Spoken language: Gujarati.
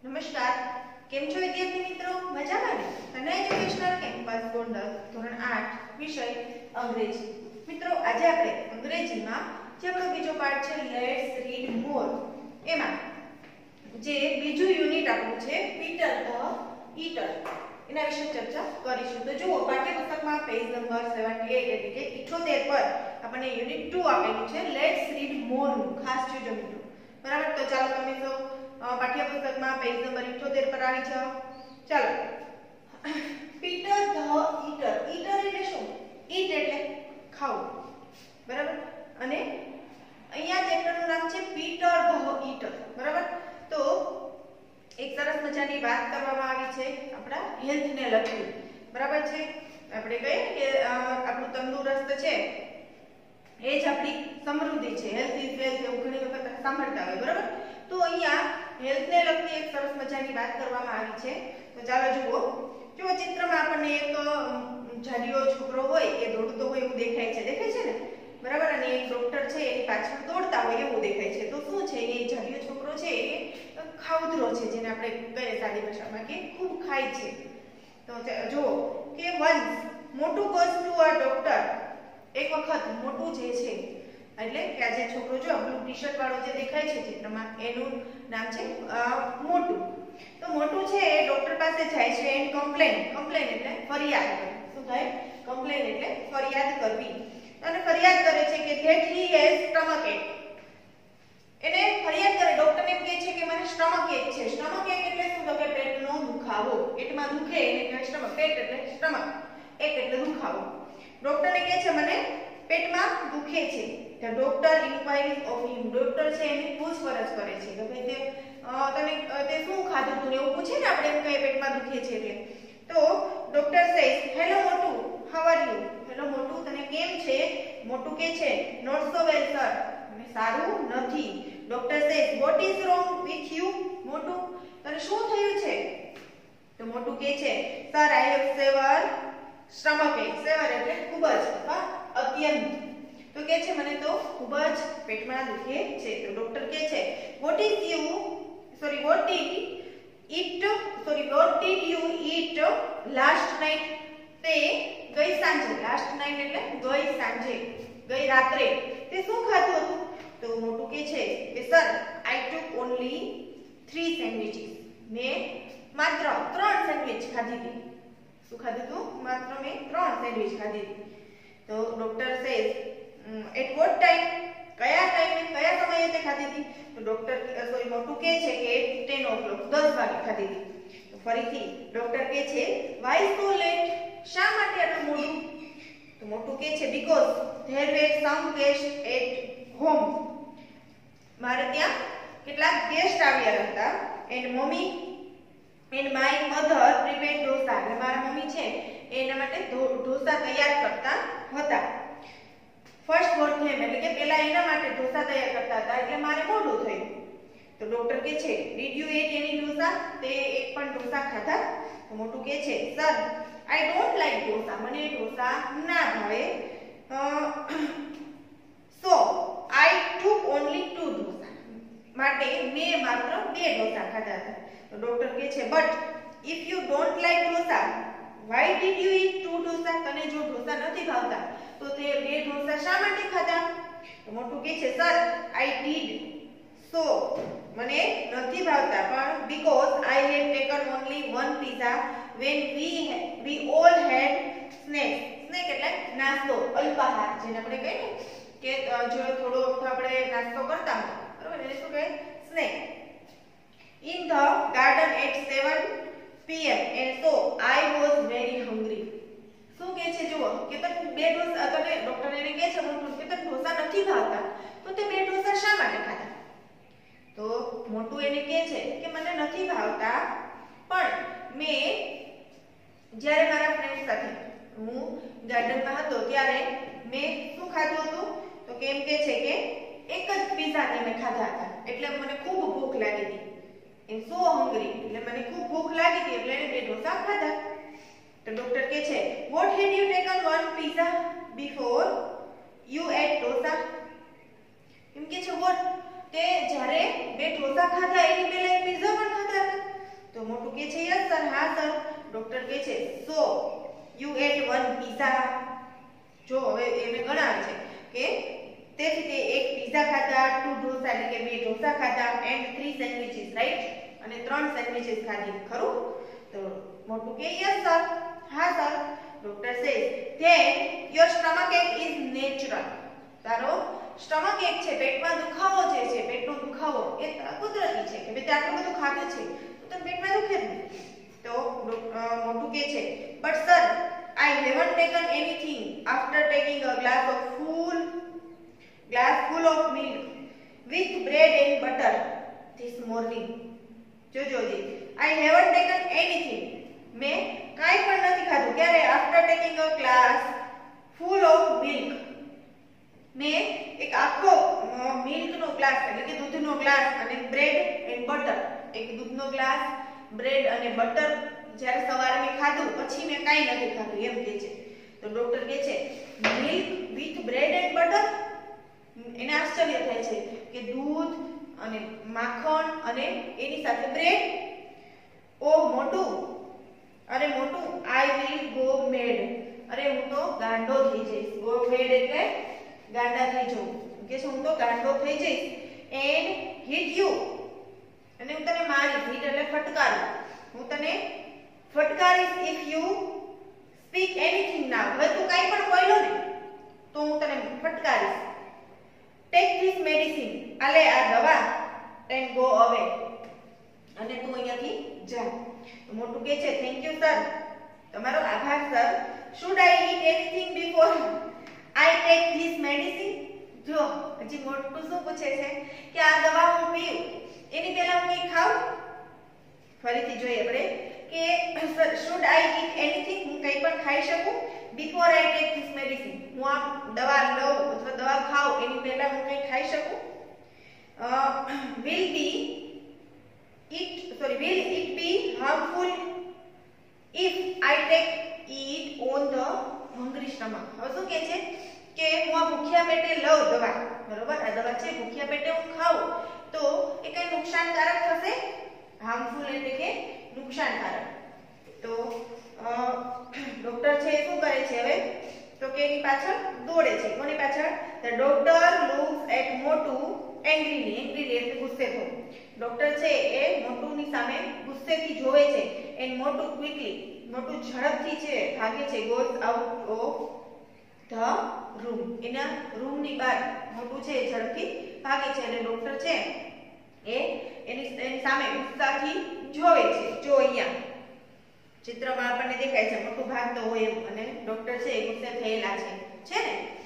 નમસ્કાર, કેમ છો વિદ્યાર્થી મિત્રો? મજામાં ને? તને એજ્યુકેશનલ કેમ્પસ ગોંડલ ધોરણ 8 વિષય અંગ્રેજી. મિત્રો આજે આપણે અંગ્રેજીમાં જે આપણો બીજો પાઠ છે લેટ્સ રીડ મોર, એમાં જે બીજું યુનિટ આપણું છે પીટર ધ ઈટર, એના વિશે ચર્ચા કરીશું. તો જુઓ, પાઠ્યપુસ્તકમાં પેજ નંબર 78 એટલે કે 78 પર આપણને યુનિટ 2 આપેલું છે લેટ્સ રીડ મોર નું. ખાસ જોજો મિત્રો, બરાબર? તો ચાલો તમે સૌ પાઠ્યપુસ્તકમાં પેજ નંબર 78 પર આવી જાઓ. ચાલો, પીટર ધ ઈટર. ઈટર એટલે શું? ઈટ એટલે ખાવું, બરાબર? અને અહીંયા ચેપ્ટરનું નામ છે પીટર ધ ઈટર, બરાબર? તો એક સરસ મજાની વાત કરવામાં આવી છે આપણા હેલ્થને લગતી, બરાબર છે? આપણે કહીએ કે આપણું તંદુરસ્ત છે એ જ આપણી સમૃદ્ધિ છે. હેલ્થ ઇઝ વેલ્થ એવું ઘણી વખત સાંભળતા હોય, બરાબર? તો અહીંયા હેલ્થને લગતી એક સરસ મજાની વાત કરવામાં આવી છે. તો ચાલો જુઓ. જો ચિત્રમાં આપણને એક જાડિયો છોકરો હોય એ દોડતો હોય એવું દેખાય છે ને, બરાબર? અને એક ડોક્ટર છે એની પાછળ દોડતા હોય એવું દેખાય છે. તો શું છે? એ જાડિયો છોકરો છે એ ખાઉધરો છે, જેને આપણે કહીએ સાદી ભાષામાં કે ખૂબ ખાય છે. તો જુઓ કે વન્સ મોટું ગોઝ ટુ અ ડોક્ટર. એક વખત મોટું જે છે એટલે કે આ જે છોકરો જો બ્લુ ટી-શર્ટ વાળો જે દેખાય છે ચિત્રમાં, એનું નામ છે મોટું. તો મોટું છે એ ડોક્ટર પાસે જાય છે એન્ડ કમ્પ્લેન. કમ્પ્લેન એટલે ફરિયાદ કરવી. શું થાય? કમ્પ્લેન એટલે ફરિયાદ કરવી. અને ફરિયાદ કરે છે કે ધેટ હી હેઝ સ્ટમક એક. એને ફરિયાદ કરે, ડોક્ટરને કહે છે કે મને સ્ટમક એક છે. સ્ટમક એક એટલે શું? તો કે પેટનો દુખાવો. પેટમાં દુખે એને કહેવાય સ્ટમક. પેટ એટલે સ્ટમક, એક એટલે દુખાવો. ડોક્ટરને કહે છે મને પેટમાં દુખે છે. The doctor enquiries of him. Doctor છે એની પૂછપરછ કરે છે કે ભાઈ તે શું ખાધું તું, એવું પૂછે ને આપણે, એમ કહીએ પેટમાં દુખે છે એટલે. તો doctor says hello Motu, how are you. Hello Motu, તને કેમ છે? મોટુ કહે છે નોટ સો વેલ સર, મને સારું નથી. Doctor says what is wrong with you. Motu, તને શું થયું છે? તો મોટુ કહે છે sir I have severe stomach ache. Severe એટલે ખૂબ જ અથવા અત્યંત. તો કહે છે મને તો ખૂબ જ પેટમાં દુખે છે. તો ડોક્ટર કહે છે what did you eat last night. તે ગઈ સાંજે, લાસ્ટ નાઇટ એટલે ગઈ સાંજે, ગઈ રાત્રે તે શું ખાધું હતું? તો મોટું કહે છે કે sir I took only 3 sandwiches. મેં માત્ર 3 સેન્ડવિચ ખાધી હતી. શું ખાધું હતું? માત્ર મેં 3 સેન્ડવિચ ખાધી હતી. તો doctor says at what time. કયા ટાઈમે, કયા સમયે તે ખાધી હતી? તો મોટું કહે છે કે 10 o'clock, 10 વાગે ખાધી હતી. તો ફરીથી ડોક્ટર કહે છે વાય સો લેટ. શા માટે આટલું મોડું? તો મોટું કહે છે because there were some guest at home. મારે ત્યાં કેટલાક ગેસ્ટ આવ્યા હતા. And mummy and my mother prepared dosa. એટલે મારા મમ્મી છે એના માટે ઢોસા તૈયાર કરતા હતા. ફર્સ્ટ ફોર ધેમ એટલે કે પહેલા એના માટે ઢોસા તૈયાર કરતા હતા, એટલે મારે મોડું થયું. તો ડોક્ટર કહે છે did you ate any dosa. તે એક પણ ઢોસા ખાધા? તો મોટું કહે છે sir I don't like dosa. મને ઢોસા ના ભાવે. So I took only 2 dosa. માટે મેં માત્ર 2 ઢોસા ખાધા હતા. તો ડોક્ટર કહે છે but if you don't like dosa why did you eat 2 dosa. તને જો ઢોસા નથી ભાવતા તો તે 2 ઢોસા શા માટે ખાધા? તો મોટું કહે છે સર આઈ ડીડ સો. મને નથી ભાવતા પણ because I have taken only 1 pizza when we all had snack. snack એટલે નાસ્તો, અલ્પાહાર, જેને આપણે કહીએ ને કે જો થોડો આપણે નાસ્તો કરતા હોય, બરોબર? એટલે શું કહે? Snake. in the garden at 7 pm and so I was very hungry. શું કહે છે જુઓ કે તને 2 ઢોસા, તને ડોક્ટર એને કહે છે મોટું કે તને ઢોસા નથી ભાવતા તો તે 2 ઢોસા શા માટે ખાધા? તો મોટું એને કહે છે કે મને નથી ભાવતા પણ મેં જ્યારે મારા ફ્રેન્ડ સાથે હું ગાર્ડનમાં હતો ત્યારે મેં શું ખાધું હતું? તો કેમ કહે છે કે એક જ પિઝા મેં ખાધા હતા, એટલે મને ખૂબ ભૂખ લાગી હતી. એન્ડ સો હંગ્રી એટલે મને ખૂબ ભૂખ લાગી હતી એટલે એને 2 ઢોસા ખાધા. તો ડોક્ટર કહે છે what had you taken 1 pizza before you ate dosa. એમ કે છે વોટ, તે જ્યારે 2 ઢોસા ખાધા એની પહેલા એક પિઝા પણ ખાધા હતા. તો મોટું કે છે યસ સર, હા સર. ડોક્ટર કે છે so you ate one pizza. જો હવે એને ગણાવે છે કે તેથી તે એક પીઝા ખાધા, 2 ઢોસા એટલે કે 2 ઢોસા ખાધા એન્ડ 3 સેન્ડવિચીસ, રાઈટ? અને 3 સેન્ડવિચીસ ખાધી, ખરું? તો મોટું કે યસ સર, હા sir. Doctor says then your stomach ache is natural. તારો સ્ટમક એક છે, પેટમાં દુખાવો જે છે, પેટનો દુખાવો એ કુદરતી છે કે ભાઈ આટલું બધું ખાધું છે તો તને પેટમાં દુખે જ નહીં. તો મોટું કે છે but sir I haven't taken anything after taking a glass full of milk with bread and butter this morning. જોજોજી, I haven't taken anything. મેં કાંઈ પણ નથી ખાધું. ક્યારે? after taking a glass full of milk. મેં એક આખો મિલ્કનો ગ્લાસ એટલે કે દૂધનો ગ્લાસ અને બ્રેડ એન્ડ બટર, એક દૂધનો ગ્લાસ, બ્રેડ અને બટર જ્યારે સવારે મેં ખાધું પછી મેં કાંઈ નથી ખાધું એમ કહે છે. તો ડોક્ટર કહે છે milk with bread and butter. એને આશ્ચર્ય થાય છે કે દૂધ અને માખણ અને એની સાથે બ્રેડ. ઓહ મોટું, અરે મોટું, આઈ વિલ ગો મેડ. અરે હું તો ગાંડો થઈ જઈશ. ગો મેડ એટલે ગાંડા થઈ જવું. કે હું તો ગાંડો થઈ જઈશ. એન્ડ હિટ યુ, અને હું તને મારીશ. હિટ એટલે ફટકારું. હું તને ફટકારીશ if you speak anything now. હવે તું કાંઈ પણ બોલ્યો ને તો હું તને ફટકારીશ. ટેક ધીસ મેડિસિન, આલે આ દવા, એન્ડ ગો અવે, અને તું અહીંયાથી જા. તો મોટું કહે છે થેન્ક યુ સર, તમારો આભાર sir. Should I eat anything before I take this medicine? જો હજી મોટું શું પૂછે છે કે આ દવા હું પીઉં એની પહેલા હું કંઈ ખાઉં? ફરીથી જોઈએ આપણે કે શુડ આઈ ઈટ એનીથિંગ, હું કંઈ પણ ખાઈ શકું? Before I take this medicine, હું આ દવા લઉં અથવા દવા ખાઉં એની પહેલા હું કંઈ ખાઈ શકું? will it be harmful if I take it on the hungry stomach? હવે શું કહે છે કે હું આ ભૂખ્યા પેટે લઉં દવા, બરોબર? આ દવા છે ભૂખ્યા પેટે હું ખાઉં તો એ કઈ નુકસાનકારક થશે? હાર્મફુલ એટલે કે નુકસાનકારક. તો ડોક્ટર છે શું કરે છે હવે તો કે એની પાછળ દોડે છે. કોની પાછળ? ધ ડોક્ટર લુક્સ એટ મોટુ એંગ્રીલી એટલે ગુસ્સે થવું. ડોક્ટર છે એ મોટુની સામે ગુસ્સેથી જોવે છે. એન્ડ મોટુ ક્વિકલી, મોટુ ઝડપથી છે ભાગે છે. Goes out of the room, એના રૂમની બહાર મોટું છે ઝડપથી ભાગે છે. અને ડોક્ટર છે એ એની સામે ગુસ્સાથી જોવે છે. જો અહીંયા ચિત્રમાં આપણને દેખાય છે મોટું ભાગતો હોય એમ, અને ડોક્ટર છે એ ગુસ્સે થયેલા છે ને?